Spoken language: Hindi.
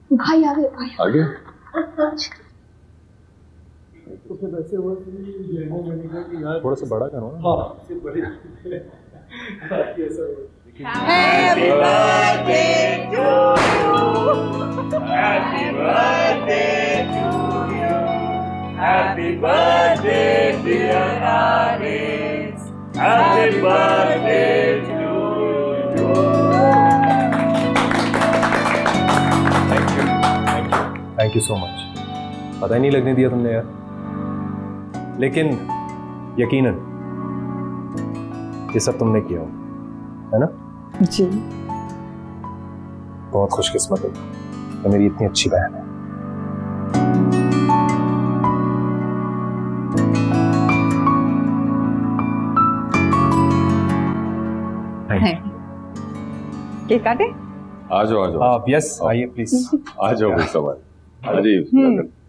भाई आ गए, भाई आ गए। थोड़ा सा बड़ा करो ना। Happy birthday to you. Happy birthday to you. Happy birthday dear Aris. Happy birthday to you. Thank you so much. पता ही नहीं लगने दिया तुमने यार, लेकिन यकीनन ये सब तुमने किया हो, है ना? जी। बहुत खुशकिस्मत हो तो मेरी इतनी अच्छी बहन है। केक काटे? आ जाओ आ जाओ। यस आइए प्लीज। आ जाओ भाई साहब। अजीब